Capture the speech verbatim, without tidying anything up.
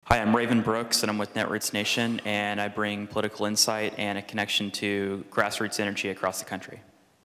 Hi, I'm Raven Brooks, and I'm with Netroots Nation, and I bring political insight and a connection to grassroots energy across the country.